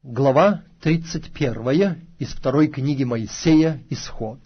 Глава 31 из второй книги Моисея «Исход».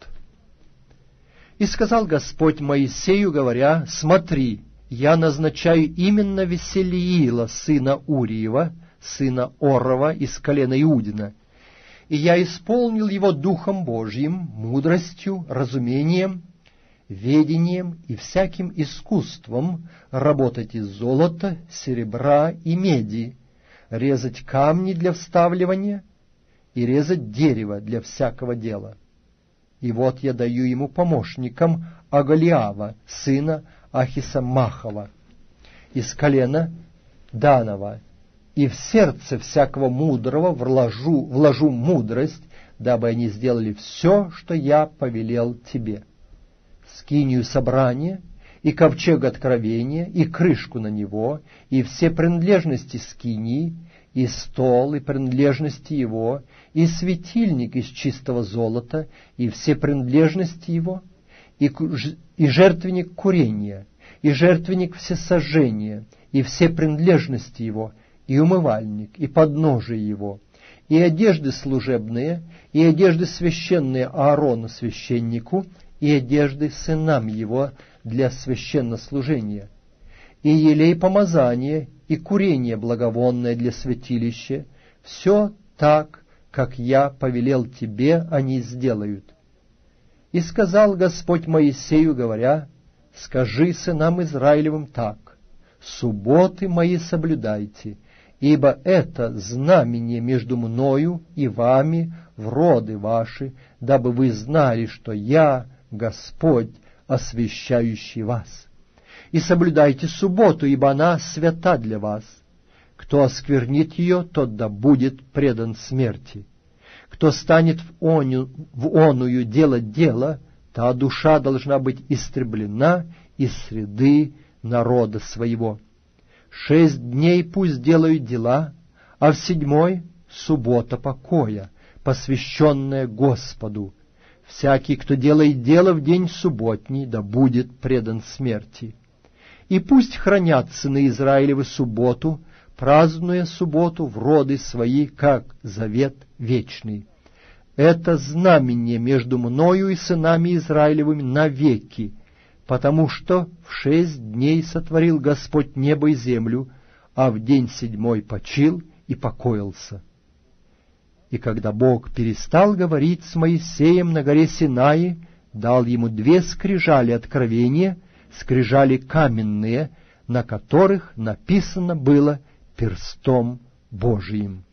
«И сказал Господь Моисею, говоря: Смотри, я назначаю именно Веселиила, сына Уриева, сына Орова, из колена Иудина, и я исполнил его Духом Божьим, мудростью, разумением, ведением и всяким искусством работать из золота, серебра и меди, резать камни для вставливания и резать дерево для всякого дела. И вот я даю ему помощником Оголиава, сына Ахисамахова, из колена Данова, и в сердце всякого мудрого вложу мудрость, дабы они сделали все, что я повелел тебе. Скинию собрания, и ковчег откровения, и крышку на него, и все принадлежности скинии, и стол, и принадлежности его, и светильник из чистого золота, и все принадлежности его, и жертвенник курения, и жертвенник всесожжения, и все принадлежности его, и умывальник, и подножие его, и одежды служебные, и одежды священные Аарону священнику, и одежды сынам его для священнослужения, и елей помазания, и курение благовонное для святилища, все так, как я повелел тебе, они сделают. И сказал Господь Моисею, говоря: Скажи сынам Израилевым так: субботы мои соблюдайте, ибо это знамение между мною и вами в роды ваши, дабы вы знали, что я Господь, освящающий вас. И соблюдайте субботу, ибо она свята для вас. Кто осквернит ее, тот да будет предан смерти. Кто станет в оную делать дело, та душа должна быть истреблена из среды народа своего. 6 дней пусть делают дела, а в 7 суббота покоя, посвященная Господу. Всякий, кто делает дело в день субботний, да будет предан смерти. И пусть хранят сыны Израилевы субботу, празднуя субботу в роды свои, как завет вечный. Это знамение между мною и сынами Израилевыми навеки, потому что в 6 дней сотворил Господь небо и землю, а в день 7 почил и покоился. И когда Бог перестал говорить с Моисеем на горе Синаи, дал ему 2 скрижали откровения, скрижали каменные, на которых написано было перстом Божиим.